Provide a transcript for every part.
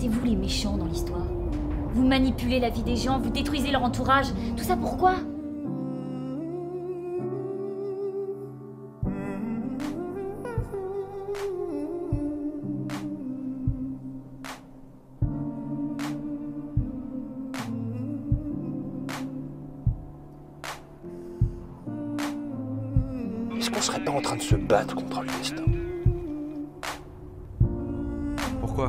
C'est vous les méchants dans l'histoire. Vous manipulez la vie des gens, vous détruisez leur entourage. Tout ça pourquoi? Est-ce qu'on serait pas en train de se battre contre le destin? Pourquoi?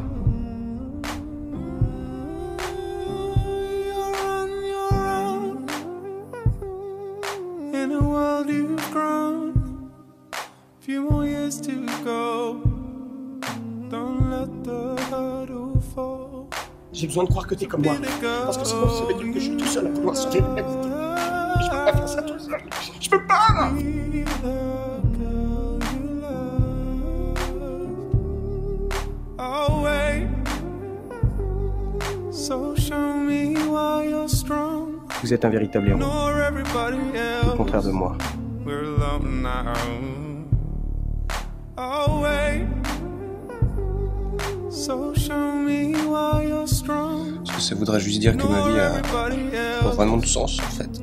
J'ai besoin de croire que t'es comme moi. Parce que sinon, ça veut dire que je suis tout seul à vouloir sauver l'humanité. Je peux pas faire ça tout seul. Je peux pas, là. Vous êtes un véritable héros. Au contraire de moi. Parce que ça voudrait juste dire que ma vie a vraiment de sens, en fait.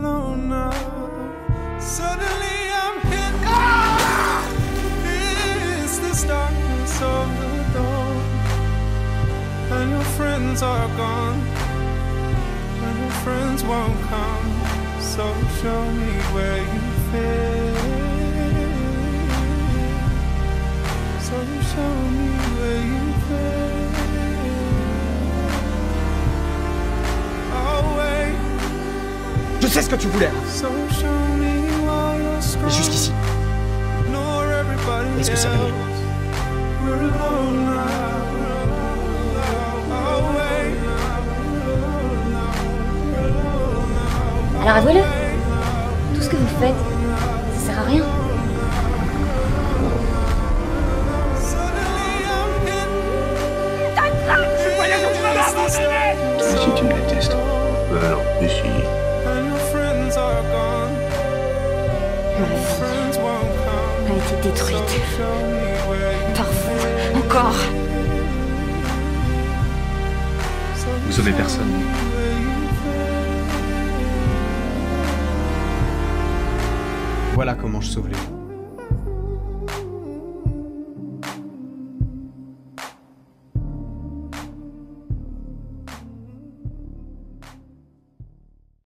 Je sais ce que tu voulais. Mais jusqu'ici. Est-ce que ça va mieux? Alors avouez-le. Tout ce que vous faites, ça sert à rien. Si tu me détestes. Alors, ici. Ma vie a été détruite. Par vous, encore. Vous sauvez personne. Voilà comment je sauve les gens.